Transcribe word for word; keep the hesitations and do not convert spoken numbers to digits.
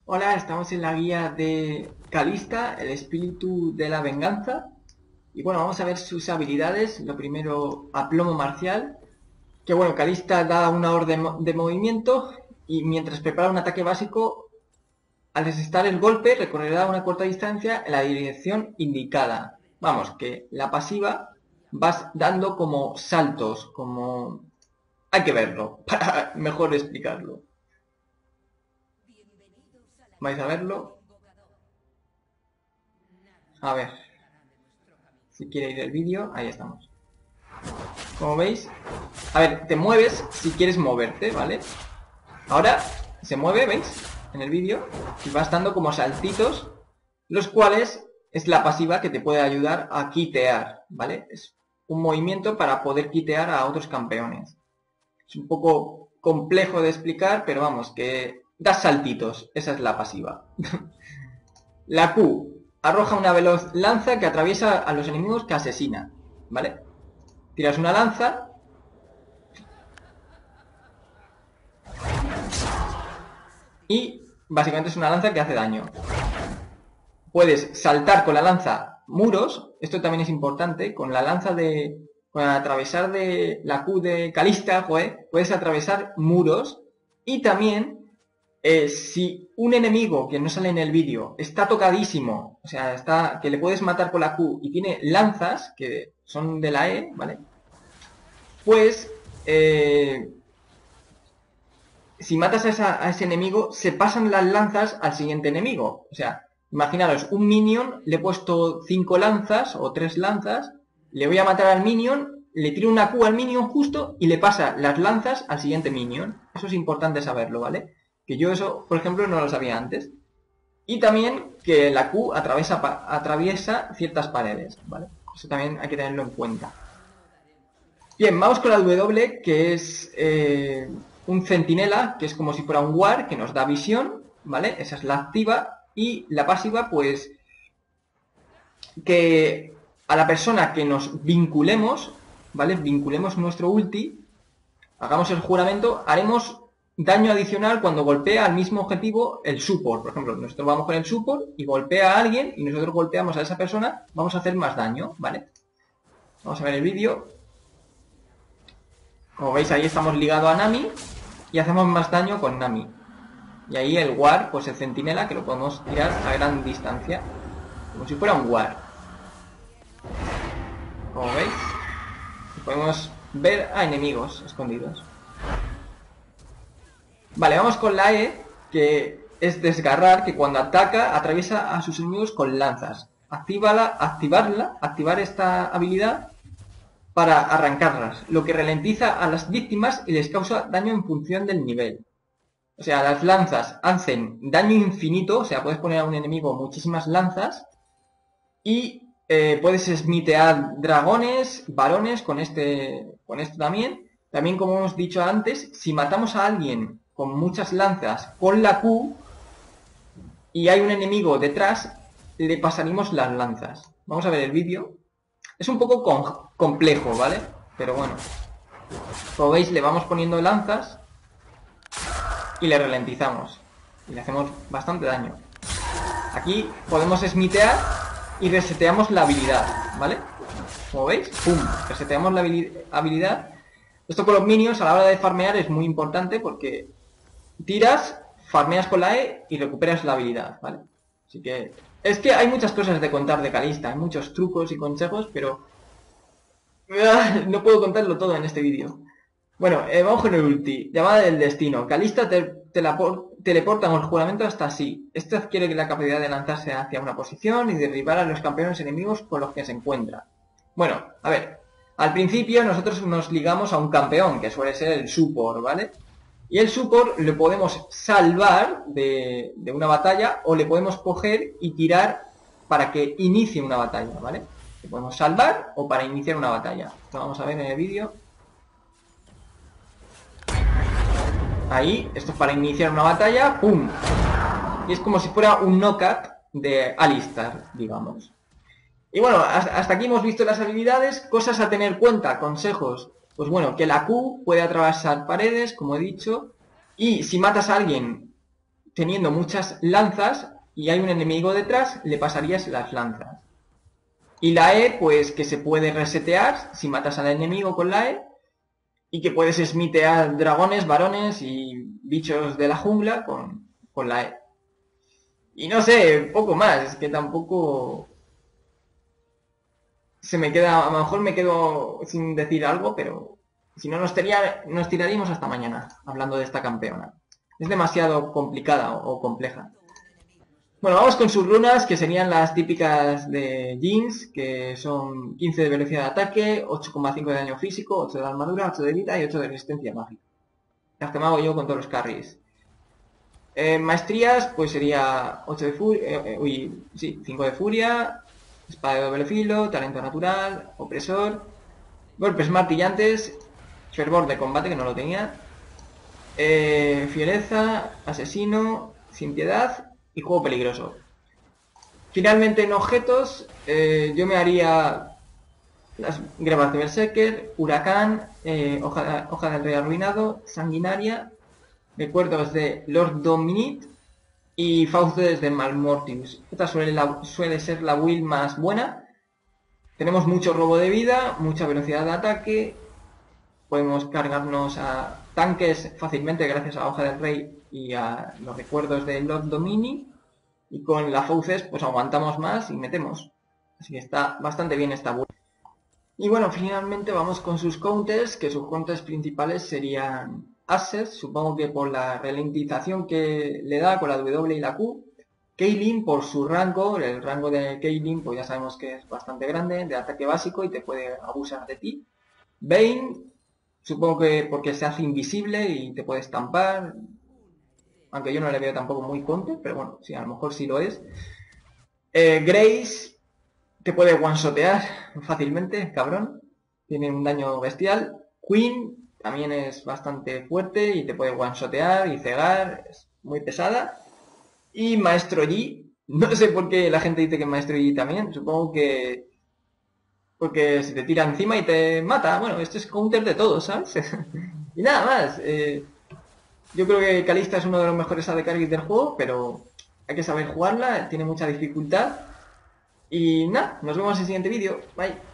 Hola, estamos en la guía de Calista, el espíritu de la venganza. Y bueno, vamos a ver sus habilidades. Lo primero, aplomo marcial. Que bueno, Calista da una orden de movimiento y mientras prepara un ataque básico, al desestar el golpe, recorrerá una corta distancia en la dirección indicada. Vamos, que la pasiva vas dando como saltos, como... Hay que verlo, para mejor explicarlo. ¿Vais a verlo? A ver. Si quiere ir el vídeo, ahí estamos. Como veis, a ver, te mueves si quieres moverte, ¿vale? Ahora se mueve, ¿veis? En el vídeo, y vas dando como saltitos, los cuales es la pasiva que te puede ayudar a quitear, ¿vale? Es un movimiento para poder quitear a otros campeones. Es un poco complejo de explicar, pero vamos, que das saltitos, esa es la pasiva. La Q arroja una veloz lanza que atraviesa a los enemigos que asesina, ¿vale? Tiras una lanza y básicamente es una lanza que hace daño. Puedes saltar con la lanza muros, esto también es importante, con la lanza de... con atravesar de la Q de Calista, joder, puedes atravesar muros y también eh, si un enemigo que no sale en el vídeo está tocadísimo, o sea, está que le puedes matar con la Q y tiene lanzas que son de la E, ¿vale? Pues eh, si matas a, esa, a, ese enemigo, se pasan las lanzas al siguiente enemigo. O sea, imaginaros, un minion, le he puesto cinco lanzas o tres lanzas, le voy a matar al minion, le tiro una Q al minion justo y le pasa las lanzas al siguiente minion. Eso es importante saberlo, ¿vale? Que yo eso, por ejemplo, no lo sabía antes. Y también que la Q atraviesa, atraviesa ciertas paredes, ¿vale? Eso también hay que tenerlo en cuenta. Bien, vamos con la W, que es eh, un centinela, que es como si fuera un ward, que nos da visión, ¿vale? Esa es la activa. Y la pasiva, pues, que a la persona que nos vinculemos, ¿vale? Vinculemos nuestro ulti, hagamos el juramento, haremos daño adicional cuando golpea al mismo objetivo el support. Por ejemplo, nosotros vamos con el support y golpea a alguien y nosotros golpeamos a esa persona, vamos a hacer más daño, ¿vale? Vamos a ver el vídeo. Como veis, ahí estamos ligados a Nami y hacemos más daño con Nami. Y ahí el War, pues el centinela, que lo podemos tirar a gran distancia, como si fuera un War. Como veis, podemos ver a enemigos escondidos. Vale, vamos con la E, que es desgarrar, que cuando ataca atraviesa a sus enemigos con lanzas. Actívala, activarla, activar esta habilidad para arrancarlas, lo que ralentiza a las víctimas y les causa daño en función del nivel. O sea, las lanzas hacen daño infinito, o sea, puedes poner a un enemigo muchísimas lanzas y eh, puedes smitear dragones, varones con este, con esto también. También, como hemos dicho antes, si matamos a alguien con muchas lanzas con la Q y hay un enemigo detrás, le pasaremos las lanzas. Vamos a ver el vídeo. Es un poco con, complejo, ¿vale? Pero bueno. Como veis, le vamos poniendo lanzas y le ralentizamos. Y le hacemos bastante daño. Aquí podemos smitear y reseteamos la habilidad, ¿vale? Como veis, ¡pum! Reseteamos la habilidad. Esto con los minions a la hora de farmear es muy importante porque tiras, farmeas con la E y recuperas la habilidad, ¿vale? Así que... Es que hay muchas cosas de contar de Calista, hay muchos trucos y consejos, pero... no puedo contarlo todo en este vídeo. Bueno, eh, vamos con el ulti. Llamada del destino. Calista te, te teleporta en el juramento hasta así. Esto adquiere la capacidad de lanzarse hacia una posición y derribar a los campeones enemigos con los que se encuentra. Bueno, a ver. Al principio nosotros nos ligamos a un campeón, que suele ser el support, ¿vale? Y el support le podemos salvar de, de una batalla o le podemos coger y tirar para que inicie una batalla, ¿vale? Le podemos salvar o para iniciar una batalla. Lo vamos a ver en el vídeo. Ahí, esto es para iniciar una batalla, ¡pum! Y es como si fuera un knockout de Alistar, digamos. Y bueno, hasta aquí hemos visto las habilidades, cosas a tener en cuenta, consejos. Pues bueno, que la Q puede atravesar paredes, como he dicho, y si matas a alguien teniendo muchas lanzas y hay un enemigo detrás, le pasarías las lanzas. Y la E, pues que se puede resetear si matas al enemigo con la E. Y que puedes smitear dragones, varones y bichos de la jungla con, con la E. Y no sé, poco más, es que tampoco... Se me queda, a lo mejor me quedo sin decir algo, pero si no nos, tenía, nos tiraríamos hasta mañana hablando de esta campeona. Es demasiado complicada o, o compleja. Bueno, vamos con sus runas, que serían las típicas de Jinx, que son quince de velocidad de ataque, ocho coma cinco de daño físico, ocho de armadura, ocho de vida y ocho de resistencia mágica. Las que me hago yo con todos los carries. Eh, maestrías, pues sería ocho de furia, eh, uy, sí, cinco de furia, espada de doble filo, talento natural, opresor, golpes martillantes, fervor de combate, que no lo tenía, eh, fiereza, asesino, sin piedad y juego peligroso. Finalmente en objetos, eh, yo me haría las grebas de Berserker, huracán, eh, hoja, hoja del rey arruinado, sanguinaria, recuerdos de Lord Dominit y fauces de Malmortius. Esta suele, la, suele ser la build más buena. Tenemos mucho robo de vida, mucha velocidad de ataque, podemos cargarnos a tanques fácilmente gracias a la hoja del rey y a los recuerdos de Lord Domini. Y con la fauces pues aguantamos más y metemos. Así que está bastante bien esta build. Y bueno, finalmente vamos con sus counters, que sus counters principales serían Access, supongo que por la ralentización que le da con la W y la Q. Kaylin por su rango, el rango de Kaylin pues ya sabemos que es bastante grande, de ataque básico y te puede abusar de ti. Vayne, supongo que porque se hace invisible y te puede estampar, aunque yo no le veo tampoco muy counter, pero bueno, sí, a lo mejor sí lo es. Eh, Grace, te puede one-shotear fácilmente, cabrón. Tiene un daño bestial. Queen también es bastante fuerte y te puede one-shotear y cegar. Es muy pesada. Y Maestro Yi. No sé por qué la gente dice que Maestro Yi también. Supongo que... porque se te tira encima y te mata. Bueno, esto es counter de todo, ¿sabes? Y nada más. Eh, yo creo que Kalista es uno de los mejores A D carries del juego, pero hay que saber jugarla. Tiene mucha dificultad. Y nada, nos vemos en el siguiente vídeo. Bye.